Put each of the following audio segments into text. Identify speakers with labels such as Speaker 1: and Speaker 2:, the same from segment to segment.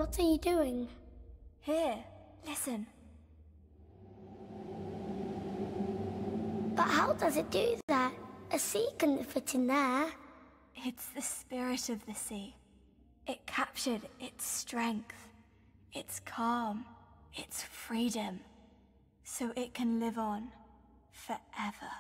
Speaker 1: What are you doing?
Speaker 2: Here, listen.
Speaker 1: But how does it do that? A sea couldn't fit in there.
Speaker 2: It's the spirit of the sea. It captured its strength, its calm, its freedom, so it can live on forever.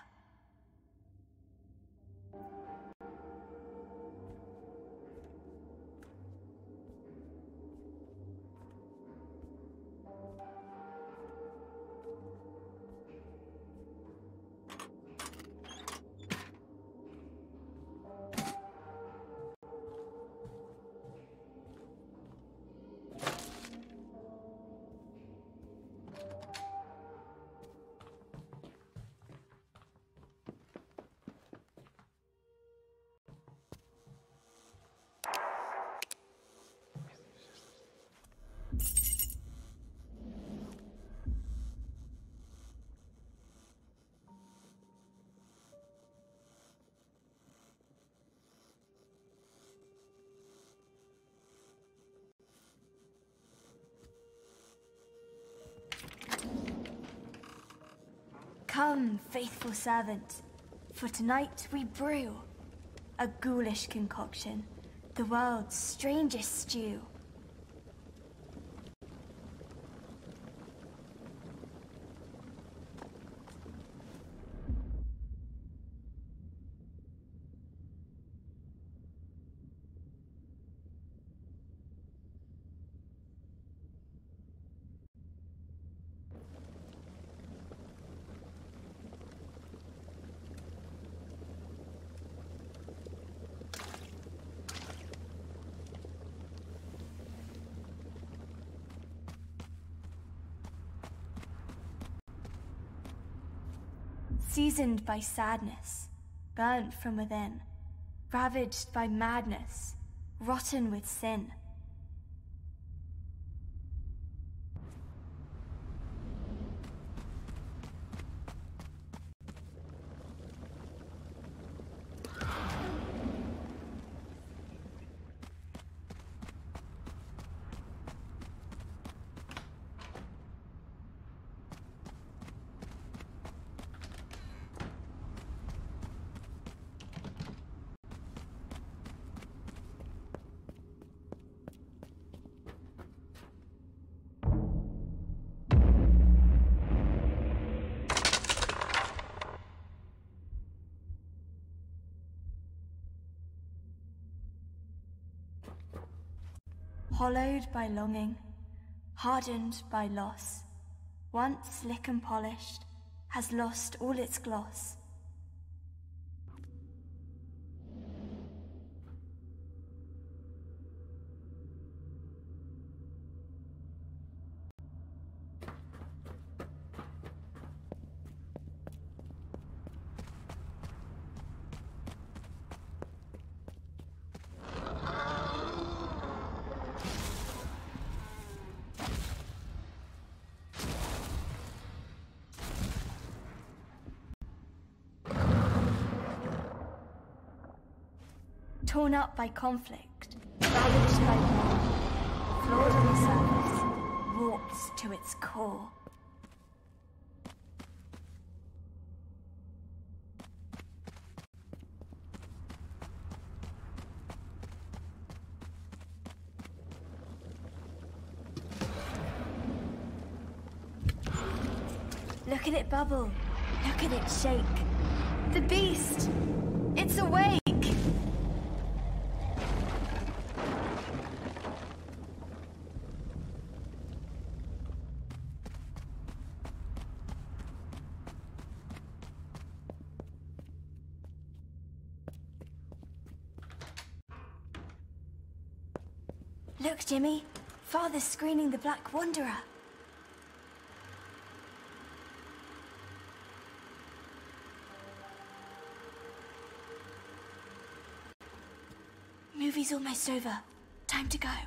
Speaker 2: Come, faithful servant, for tonight we brew a ghoulish concoction, the world's strangest stew. Seasoned by sadness, burnt from within, ravaged by madness, rotten with sin. Hollowed by longing, hardened by loss, once slick and polished, has lost all its gloss. Torn up by conflict, ravaged by war, flawed on the surface, warped to its core. Look at it bubble, look at it shake. The beast, it's awake! Look, Jimmy. Father's screening the Black Wanderer. Movie's almost over. Time to go.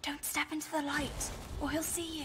Speaker 2: Don't step into the light, or he'll see you.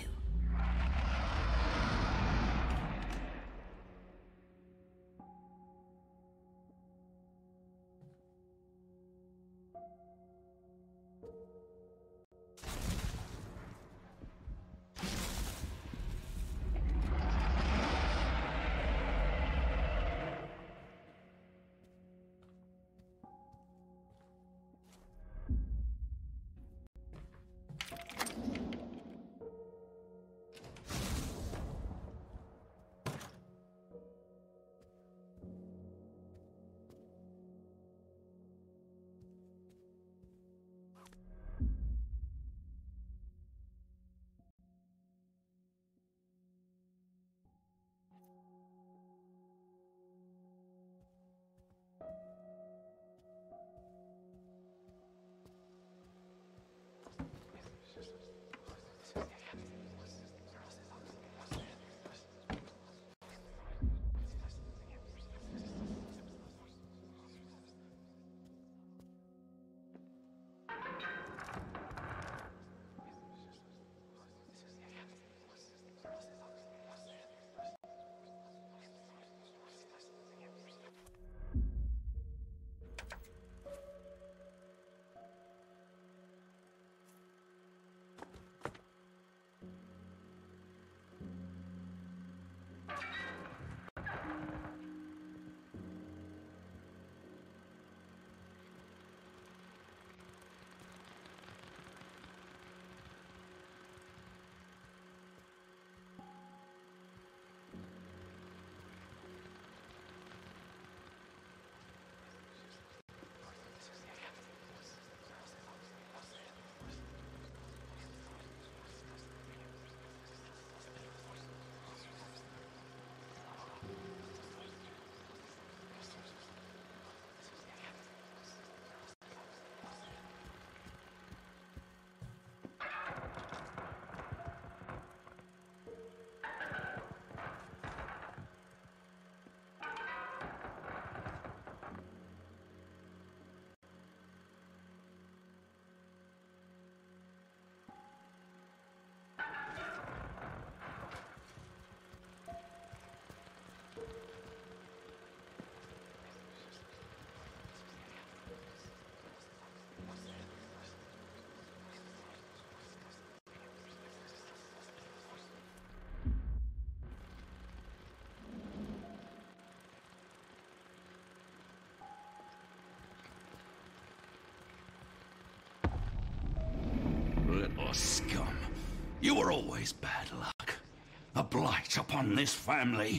Speaker 3: Little scum. You were always bad luck. A blight upon this family.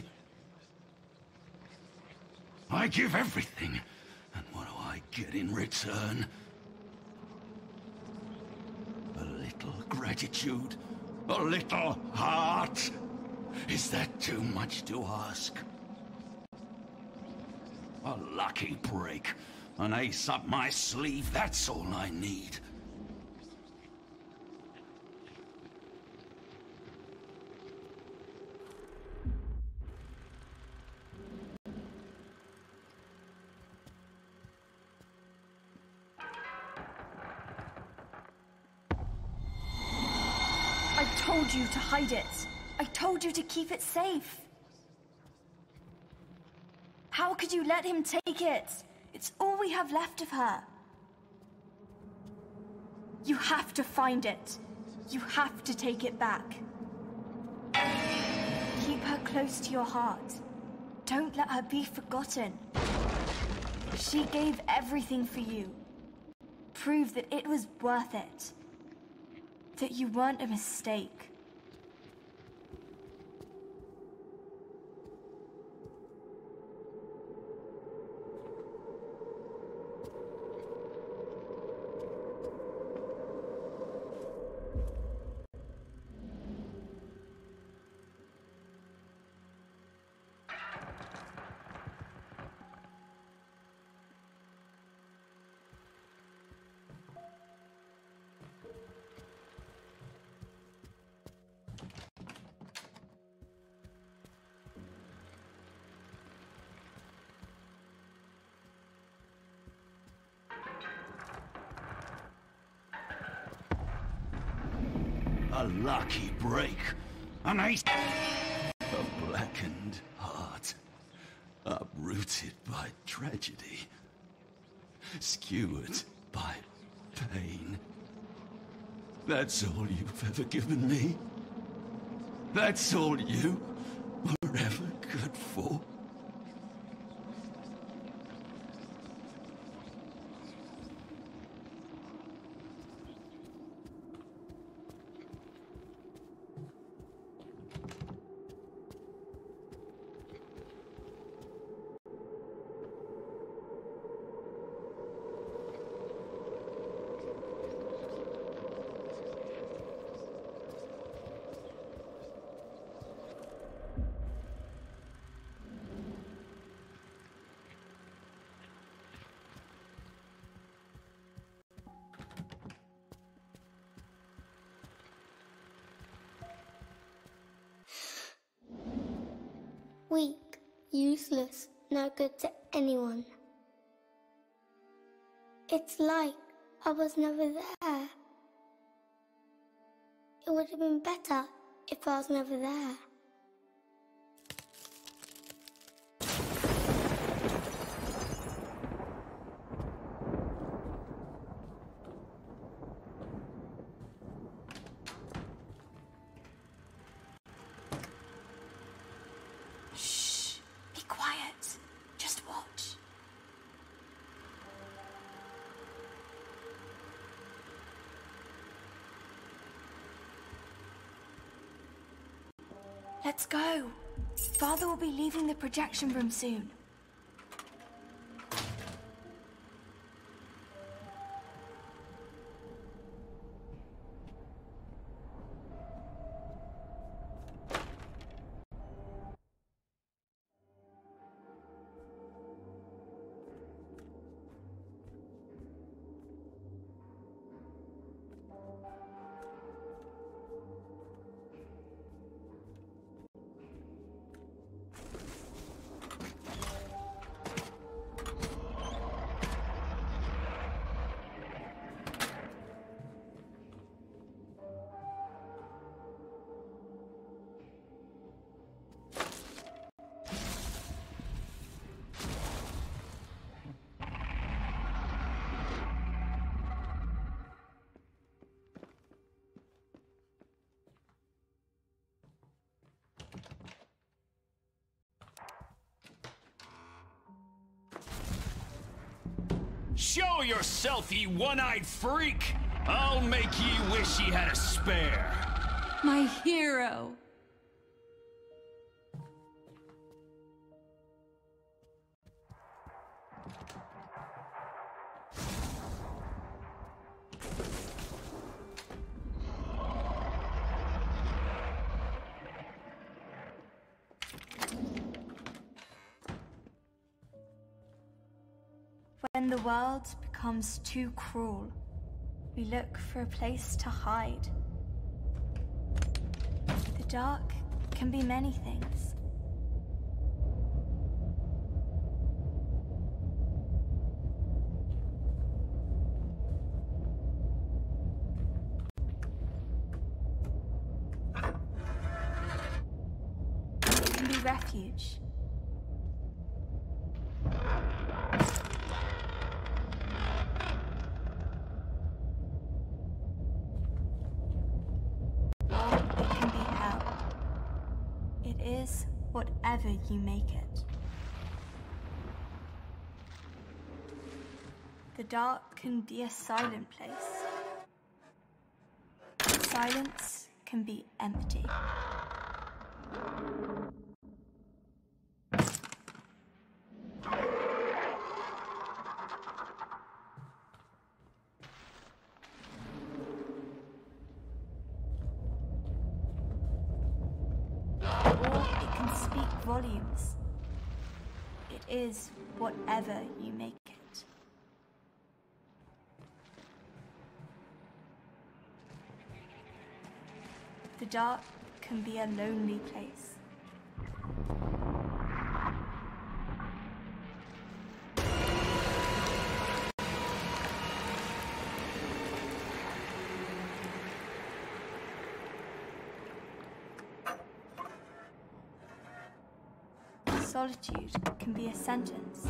Speaker 3: I give everything, and what do I get in return? A little gratitude? A little heart? Is that too much to ask? A lucky break. An ace up my sleeve, that's all I need.
Speaker 2: I told you to hide it. I told you to keep it safe. How could you let him take it? It's all we have left of her. You have to find it. You have to take it back. Keep her close to your heart. Don't let her be forgotten. She gave everything for you. Prove that it was worth it. That you weren't a mistake.
Speaker 3: a lucky break. A blackened heart, uprooted by tragedy, skewered by pain. That's all you've ever given me? That's all you were ever good for?
Speaker 1: Weak, useless, no good to anyone. It's like I was never there. It would have been better if I was never there.
Speaker 2: Let's go. Father will be leaving the projection room soon.
Speaker 4: Show yourself, ye one-eyed freak! I'll make ye wish ye had a spare.
Speaker 5: My hero.
Speaker 2: When the world becomes too cruel, we look for a place to hide. The dark can be many things. It can be refuge. Whatever you make it. The dark can be a silent place. Silence can be empty. Volumes. It is whatever you make it. The dark can be a lonely place. solitude can be a sentence.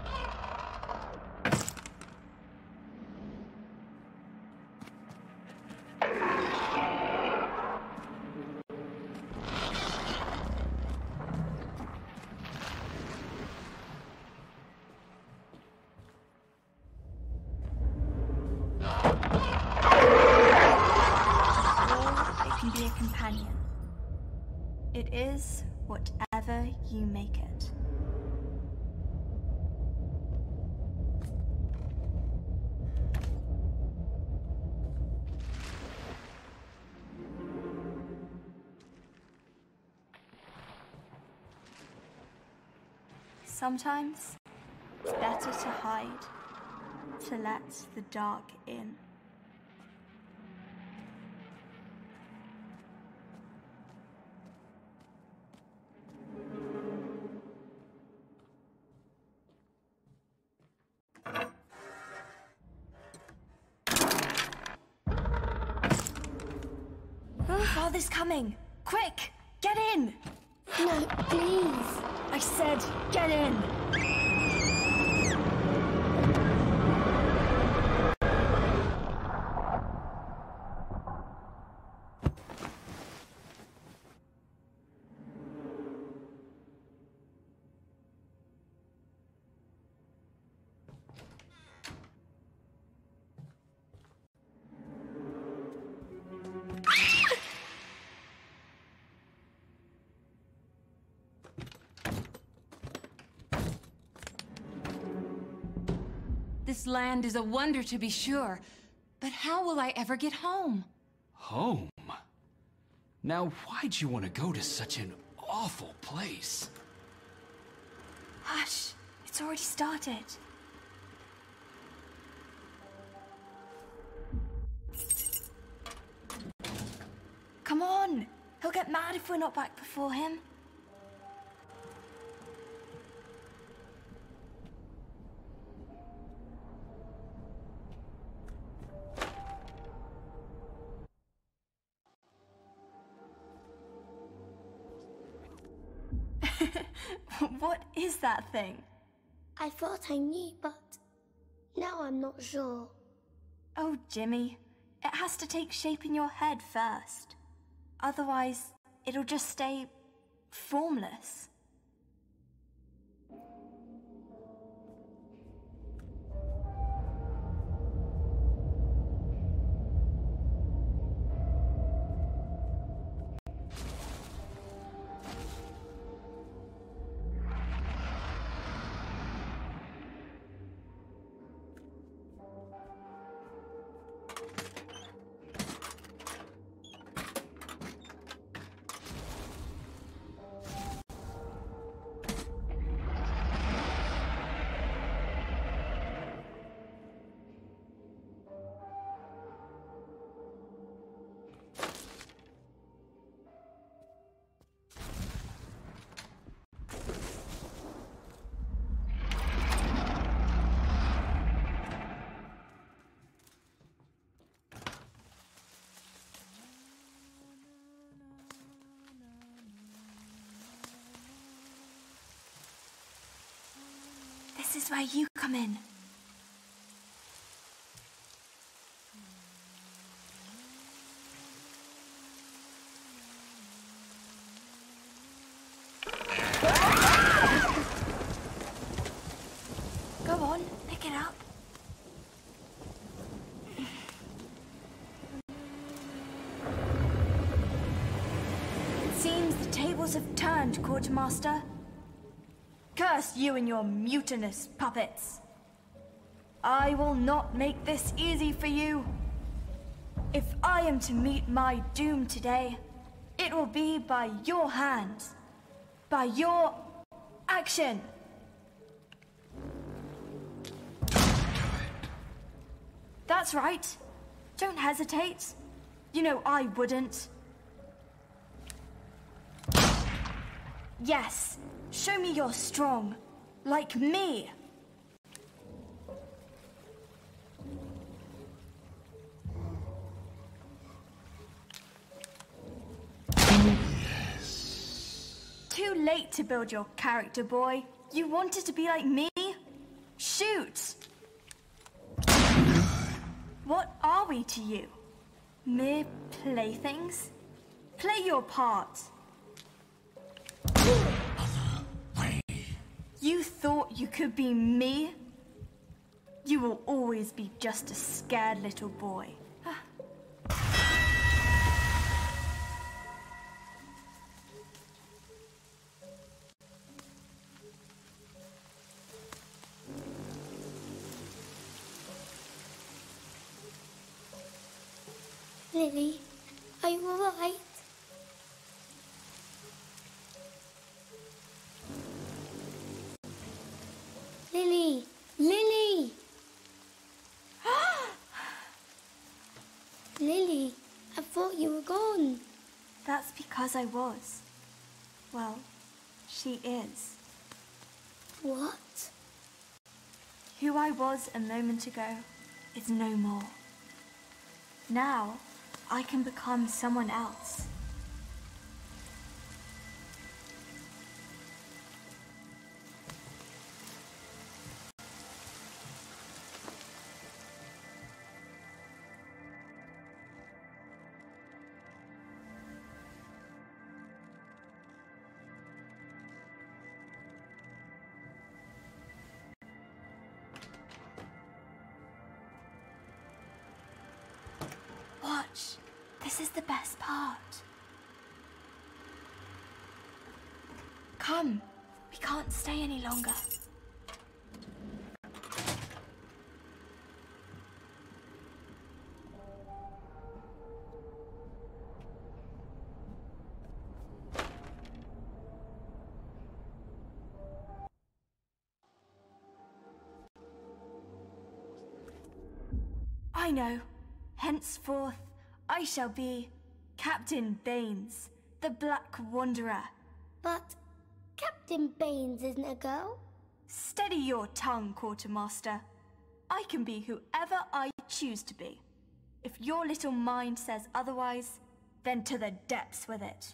Speaker 2: Be a companion. It is whatever you make it. Sometimes it's better to hide, to let the dark in. Father's coming! Quick! Get in!
Speaker 1: No, please.
Speaker 2: I said, get in!
Speaker 5: This land is a wonder to be sure, but how will I ever get home?
Speaker 4: Home? Now, why'd you want to go to such an awful place?
Speaker 2: Hush! It's already started. Come on! He'll get mad if we're not back before him. What is that thing?
Speaker 1: I thought I knew, but now I'm not sure.
Speaker 2: Oh, Jimmy. It has to take shape in your head first. Otherwise, it'll just stay formless. This is where you come in. Go on, pick it up. It seems the tables have turned, Quartermaster. Curse you and your mutinous puppets. I will not make this easy for you. If I am to meet my doom today, it will be by your hands, by your action. That's right. Don't hesitate. You know I wouldn't. Yes. Show me you're strong, like me.
Speaker 3: Yes.
Speaker 2: Too late to build your character, boy. You wanted to be like me? Shoot! What are we to you? Mere playthings? Play your part. You thought you could be me? You will always be just a scared little boy.
Speaker 1: Lily, are you alright? Lily! Lily! Lily, I thought you were gone.
Speaker 2: That's because I was. Well, she is.
Speaker 1: What?
Speaker 2: Who I was a moment ago is no more. Now, I can become someone else. Watch. This is the best part. Come. We can't stay any longer. I know. Henceforth, I shall be Captain Baines, the Black Wanderer.
Speaker 1: But Captain Baines isn't a girl.
Speaker 2: Steady your tongue, Quartermaster. I can be whoever I choose to be. If your little mind says otherwise, then to the depths with it.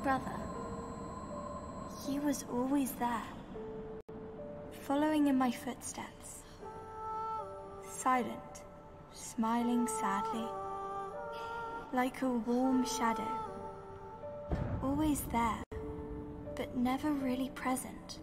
Speaker 2: brother, he was always there, following in my footsteps, silent, smiling sadly, like a warm shadow, always there, but never really present.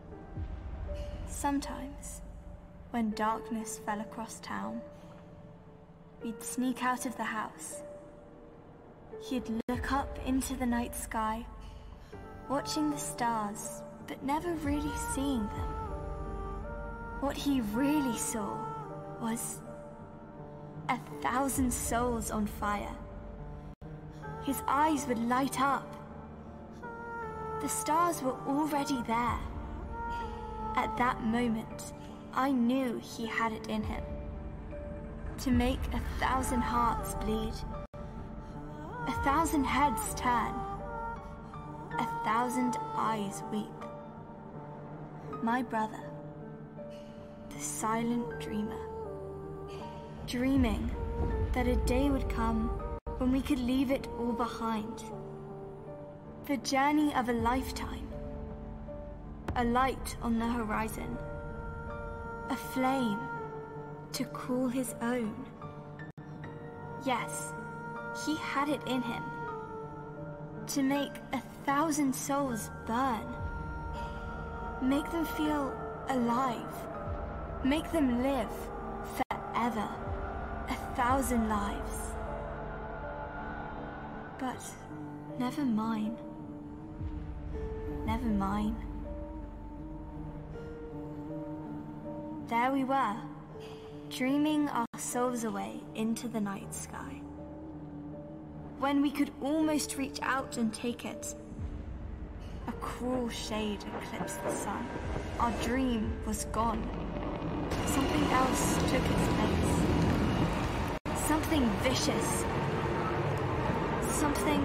Speaker 2: Sometimes, when darkness fell across town, we'd sneak out of the house. He'd look up into the night sky, watching the stars, but never really seeing them. What he really saw was 1,000 souls on fire. His eyes would light up. The stars were already there. At that moment, I knew he had it in him to make 1,000 hearts bleed, 1,000 heads turn, 1,000 eyes weep. My brother, the silent dreamer, dreaming that a day would come when we could leave it all behind. The journey of a lifetime, a light on the horizon, a flame to call his own. Yes, he had it in him to make 1,000 souls burn, make them feel alive, make them live forever, 1,000 lives. But never mine. Never mine. There we were, dreaming our souls away into the night sky. When we could almost reach out and take it, a cruel shade eclipsed the sun. Our dream was gone. Something else took its place. Something vicious. Something...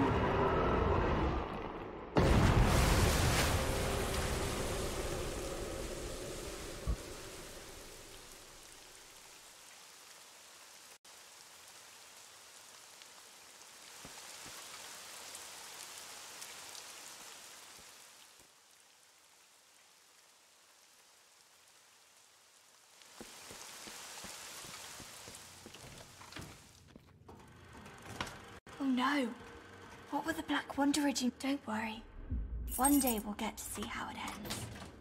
Speaker 2: Oh no! What will the Black Wanderer do? Don't worry. One day we'll get to see how it ends.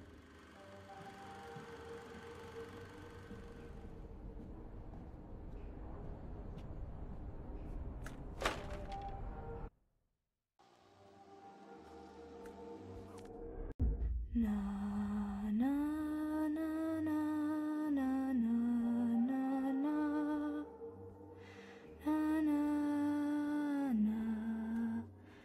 Speaker 2: Na na na na na na na na na na.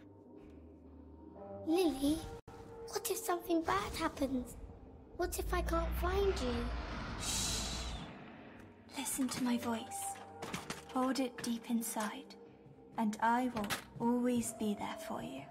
Speaker 1: Lily, what if something bad happens? What if I can't find you?
Speaker 2: Shh. Listen to my voice. Hold it deep inside, and I will always be there for you.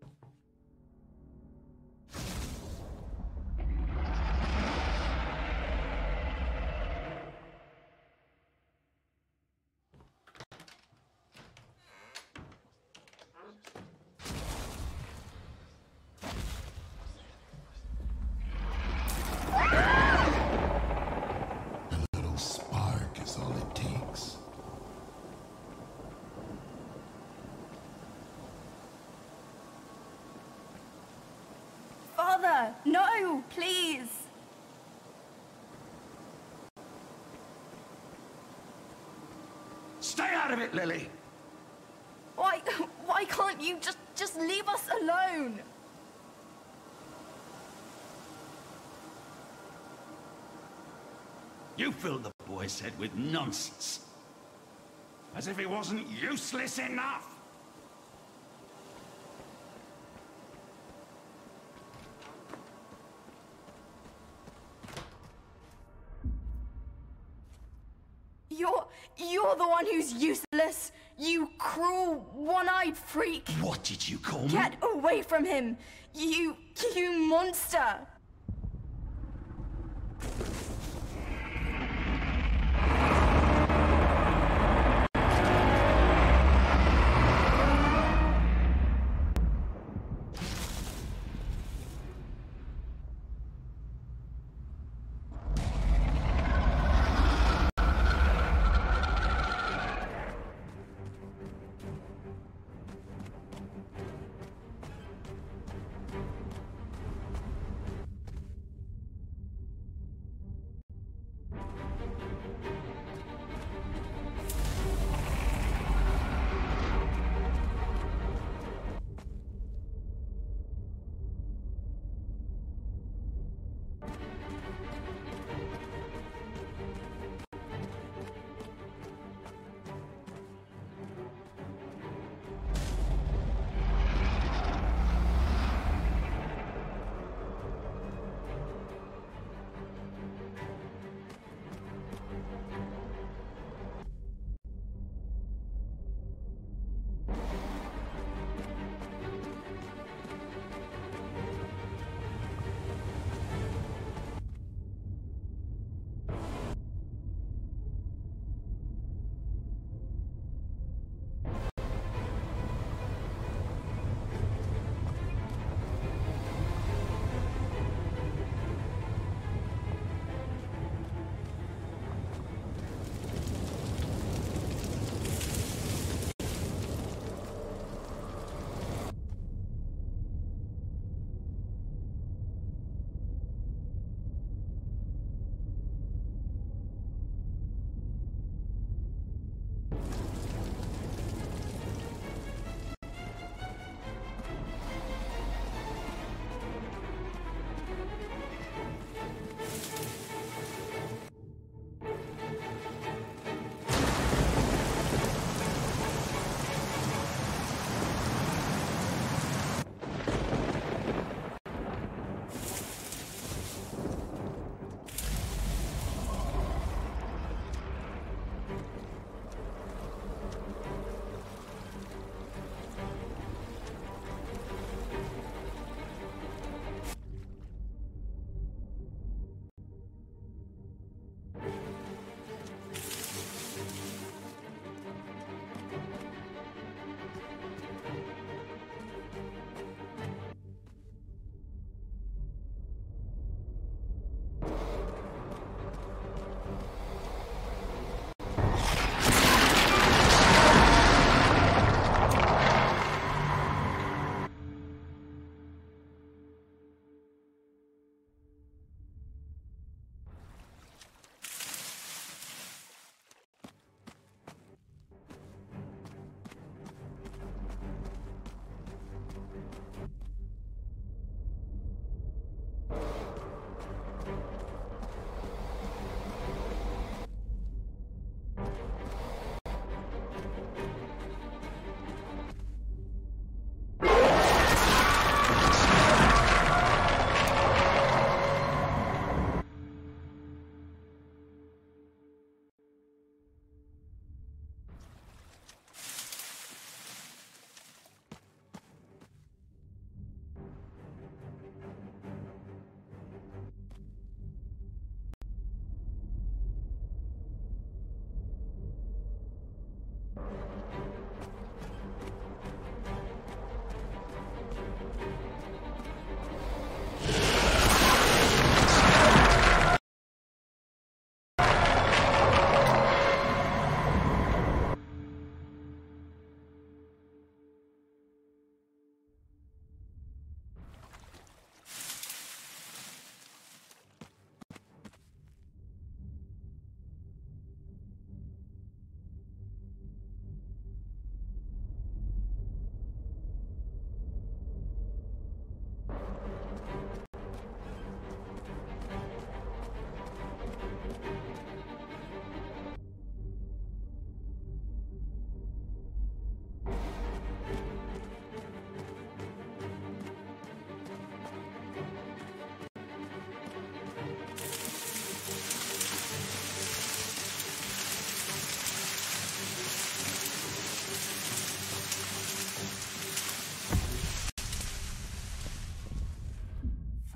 Speaker 2: Father, no, please.
Speaker 3: Stay out of it, Lily!
Speaker 2: Why can't you just leave us alone?
Speaker 3: You filled the boy's head with nonsense. As if he wasn't useless enough!
Speaker 2: You're the one who's useless, you cruel, one-eyed freak.
Speaker 3: What did you call me?
Speaker 2: Get away from him, you monster.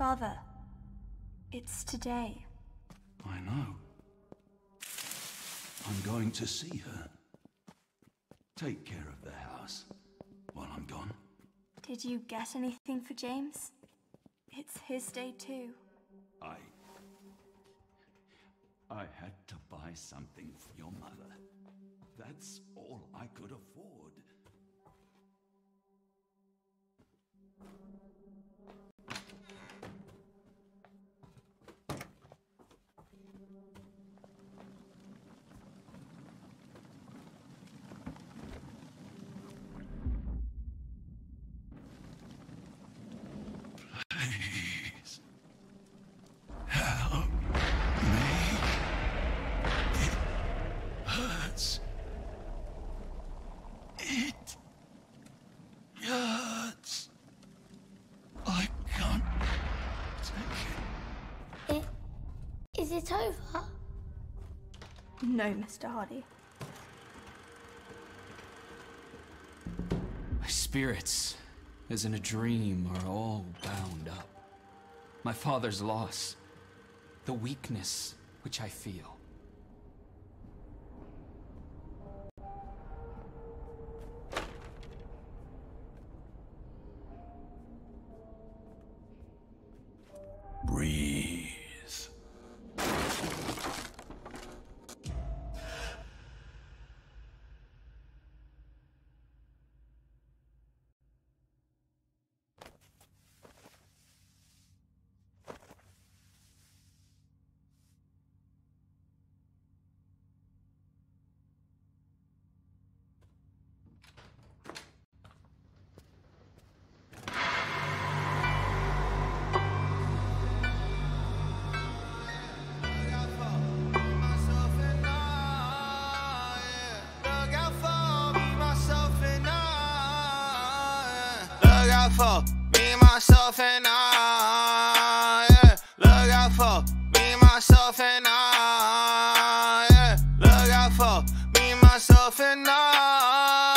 Speaker 2: Father, it's today.
Speaker 3: I know. I'm going to see her. Take care of the house while I'm gone.
Speaker 2: Did you get anything for James? It's his day too.
Speaker 3: I had to buy something for your mother. That's all I could afford. Please, help me. It hurts. It hurts. I can't take it.
Speaker 1: Is it over?
Speaker 2: No, Mr. Hardy.
Speaker 6: My spirits, as in a dream, are all bound up. My father's loss, the weakness which I feel.
Speaker 3: Breathe.
Speaker 7: For me, myself, and I, yeah. Look out for me, myself, and I, yeah. Look out for me, myself, and I.